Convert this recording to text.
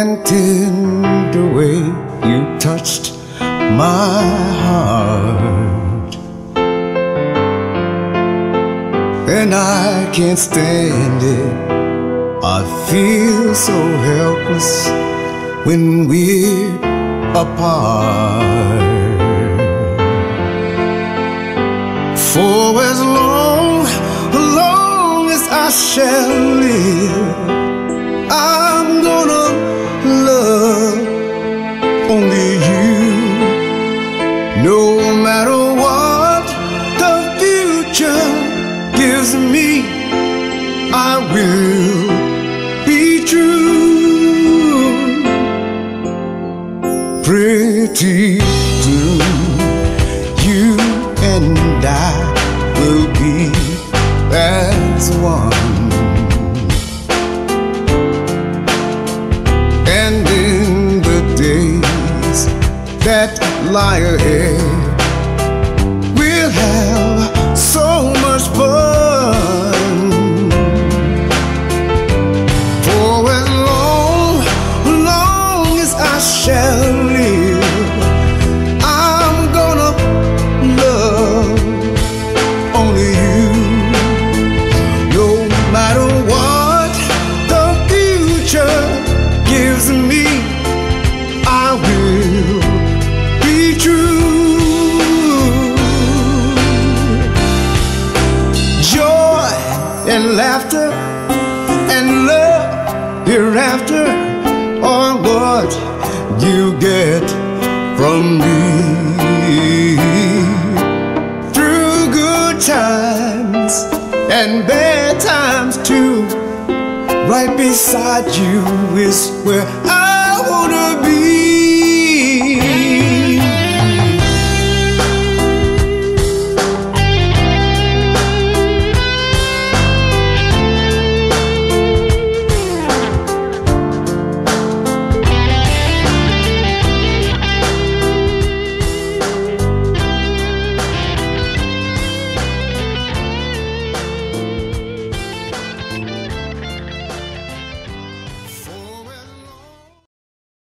and tender way you touched my heart, and I can't stand it. I feel so helpless when we're apart. For as long as I shall live, I'm gonna love only you. No matter what the future gives me, I will be true. Pretty soon, you and I will be as one. And in the days that lie ahead, we'll have so much fun. For as long as I shall live, I'm gonna love only you. No matter what the future gives me, I will be true. Joy and laughter and love hereafter are what you get from me. Through good times and bad times too, right beside you is where I wanna be.